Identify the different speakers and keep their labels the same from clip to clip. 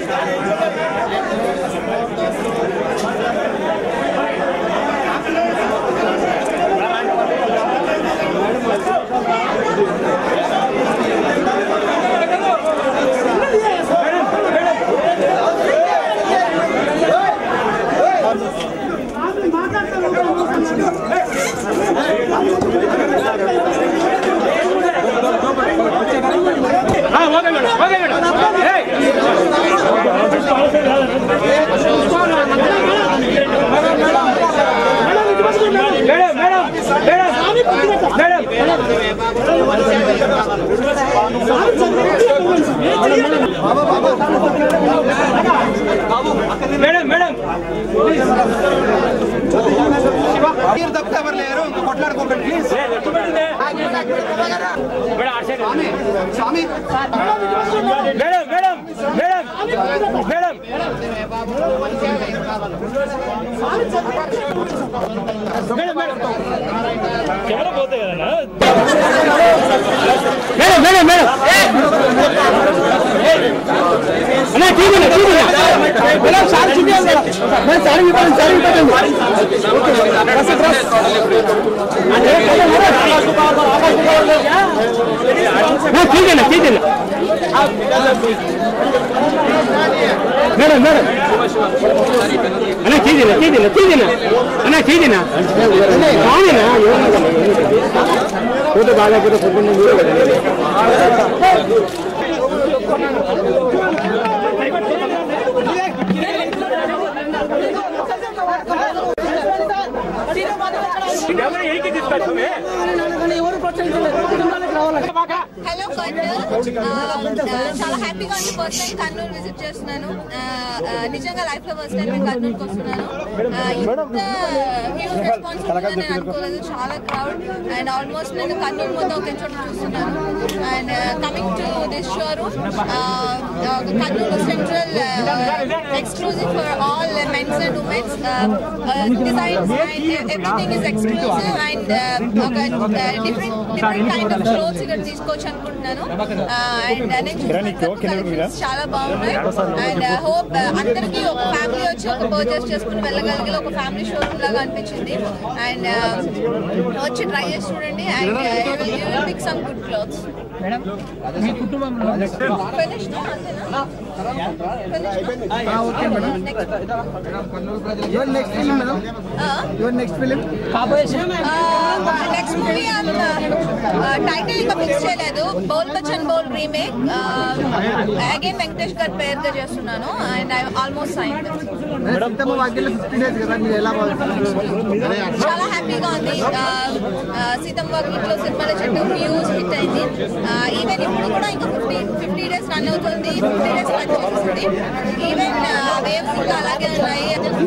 Speaker 1: Camera बोलते हैं ना
Speaker 2: मैडम मैडम अरे ठीक है मैडम सारी चीजें मैं सारी ठीक है ना मैडम मैडम अरे ठीक है ना फोटो बागा फोटो फोटो
Speaker 3: హలో చాలా హ్యాపీగా ఉంది. ఫస్ట్ టైం కర్నూలు విజిట్ చేస్తున్నాను. నిజంగా లైఫ్ లో ఫస్ట్ టైం నేను కర్నూలుకి వస్తున్నాను. ఇంత హ్యూజ్ రెస్పాన్స్ ఉంటుందని నేను అనుకోలేదు. చాలా క్రౌడ్ అండ్ ఆల్మోస్ట్ నేను కర్నూలు మొత్తం ఒకే చోట చూస్తున్నాను. And coming to this showroom Kurnool central exclusive for all mens and womens designs and everything is exclusive and ఒక డిఫరెంట్ కైండ్ ఆఫ్ క్లోత్స్ ఇక్కడ తీసుకోవచ్చు అనుకుంటున్నాను. అండ్ నేను చాలా బాగున్నాయి. అండ్ హోప్ అందరికీ ఒక ఫ్యామిలీ వచ్చి ఒక పర్చేస్ చేసుకుని వెళ్ళగలిగే ఒక ఫ్యామిలీ షోరూమ్ లాగా అనిపించింది. అండ్ వచ్చి ట్రై చేసి చూడండి. And you will pick some good clothes. Next movie title ఇంకా ఫిక్స్ చేయలేదు. బోల్ బచ్చన్ బోల్ రీమేక్ అగైన్ వెంకటేష్ గారి పేరుగా చేస్తున్నాను. And I almost sign. చాలా హ్యాపీగా ఉంది. సీతమ్మ వాకిట్లో సినిమాల చెట్టు హ్యూజ్ హిట్ అయింది. ఈవెన్ ఇప్పుడు కూడా ఇంకా 50 డేస్ రన్ అవుతుంది. 50 డేస్ రన్ చేస్తుంది. ఈవెన్ వేవ్స్ ఇంకా అలాగే ఉన్నాయి.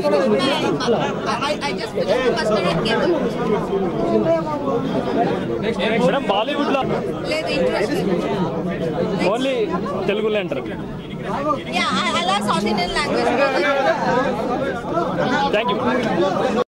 Speaker 1: మేడం బాలీవుడ్ లో
Speaker 3: లేదు ఇంట్రెస్ట్
Speaker 1: ఓన్లీ తెలుగులో అంటారు.
Speaker 3: అలా south Indian language.
Speaker 1: Thank you.